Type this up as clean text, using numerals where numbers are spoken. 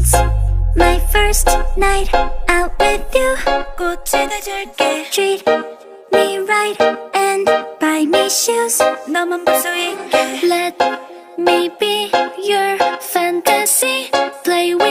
It's my first night out with you. 꽃에다 줄게. Treat me right and buy me shoes. 너만 볼 수 있게. Let me be your fantasy. Play with